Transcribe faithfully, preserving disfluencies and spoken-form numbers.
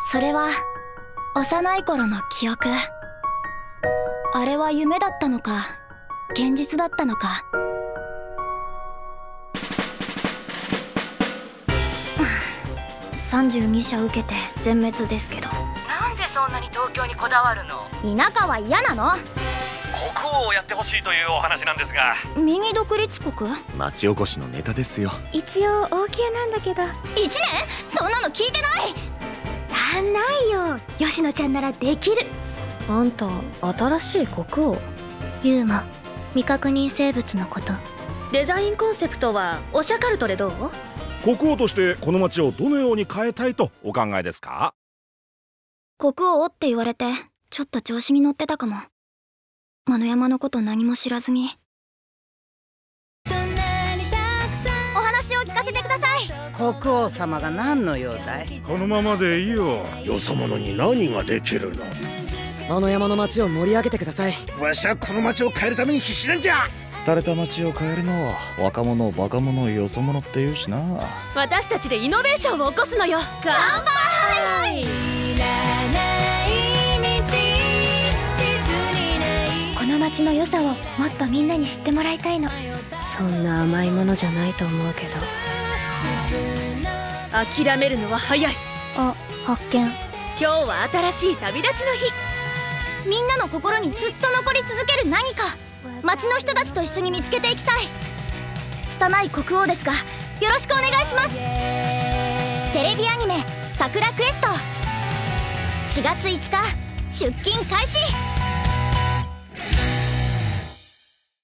それは幼い頃の記憶。あれは夢だったのか現実だったのか。さんじゅうに社受けて全滅ですけど。 なんでそんなに東京にこだわるの？ 田舎は嫌なの。 国王をやってほしいというお話なんですが。 右独立国？ 町おこしのネタですよ。 一応王宮なんだけど。いちねん？そんなの聞いてない。あんないよ、吉野ちゃんならできる。あんた新しい国王？ユーマ、未確認生物のこと。 デザインコンセプトはオシャカルトでどう？ 国王としてこの町をどのように変えたいとお考えですか？ 国王って言われてちょっと調子に乗ってたかも。魔の山のこと何も知らずに。お話を聞かせてください。 国王様が何の用だい？ このままでいいよ。よそ者に何ができるの？ あの山の町を盛り上げてください。 わしはこの町を変えるために必死なんじゃ。 廃れた町を変えるのを若者バカ者よそ者って言うしな。 私たちでイノベーションを起こすのよ。乾杯！ この町の良さをもっとみんなに知ってもらいたいの。 そんな甘いものじゃないと思うけど。諦めるのは早い。 あ、発見。 今日は新しい旅立ちの日。 みんなの心にずっと残り続ける何か、町の人たちと一緒に見つけていきたい。拙い国王ですがよろしくお願いします。テレビアニメ「さくらクエスト」しがついつか出勤開始。